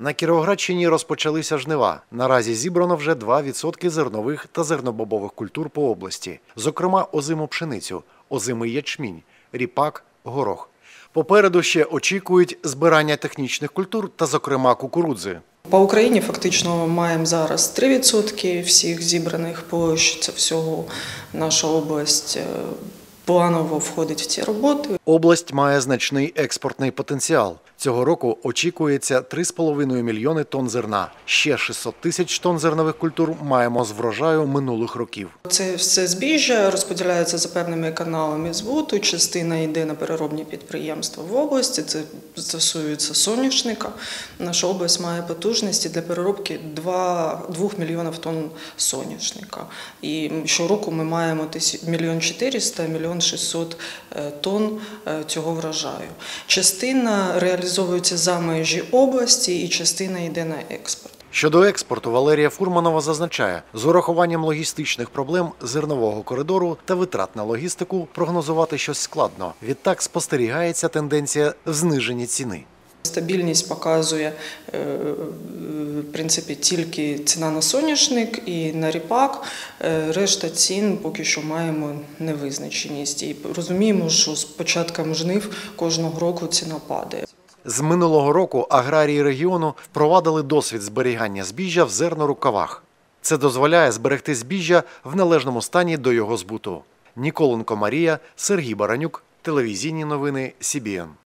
На Кіровоградщині розпочалися жнива. Наразі зібрано вже 2% зернових та зернобобових культур по області. Зокрема, озиму пшеницю, озимий ячмінь, ріпак, горох. Попереду ще очікують збирання технічних культур та, зокрема, кукурудзи. По Україні фактично маємо зараз 3% всіх зібраних площ. Це всього наша область планово входить в ці роботи. Область має значний експортний потенціал. Цього року очікується 3,5 мільйони тонн зерна. Ще 600 тисяч тонн зернових культур маємо з врожаю минулих років. Це все збіжжя розподіляється за певними каналами збуту. Частина йде на переробні підприємства в області. Це стосується соняшника. Наша область має потужності для переробки 2 мільйонів тонн соняшника. І щороку ми маємо 1 400 000 – 1 600 000 тонн цього врожаю. Частина реалізовується за межі області і частина йде на експорт. Щодо експорту, Валерія Фурманова зазначає, з урахуванням логістичних проблем зернового коридору та витрат на логістику прогнозувати щось складно. Відтак спостерігається тенденція в зниженні ціни. Стабільність показує, в принципі, тільки ціна на соняшник і на ріпак. Решта цін поки що маємо невизначеність. І розуміємо, що з початком жнив кожного року ціна падає. З минулого року аграрії регіону впровадили досвід зберігання збіжжя в зернорукавах. Це дозволяє зберегти збіжжя в належному стані до його збуту. Ніколенко Марія, Сергій Баранюк, телевізійні новини СІБІН.